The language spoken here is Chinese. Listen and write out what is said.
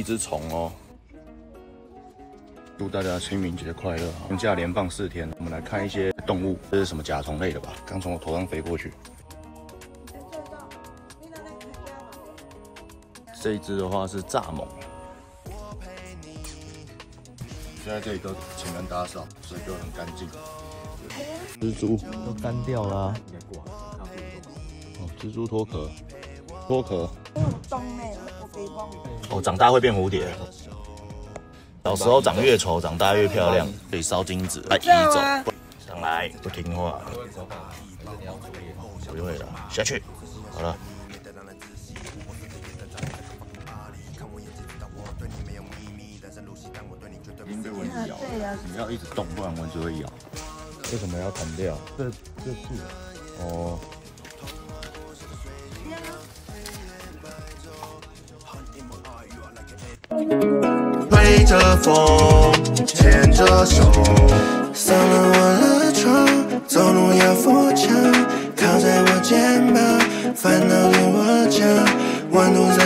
只虫哦。祝大家清明节快乐！放假连放4天，我们来看一些动物，这是什么甲虫类的吧？刚从我头上飞过去。这一只的话是蚱蜢。现在这里都请人打扫，所以就很干净。蜘蛛都干掉了、啊。 哦，蜘蛛脱壳，脱壳。 哦， 长大会变蝴蝶。小时候长越丑，长大越漂亮，可以烧金子来移走。上来，不听话。不会了，下去。好了。已经被蚊子咬了，你要一直动，不然蚊子会咬。为什么要砍掉？这树。哦。 挥着风，牵着手，上了我的床，走路要扶墙，靠在我肩膀，烦恼对我讲，温度在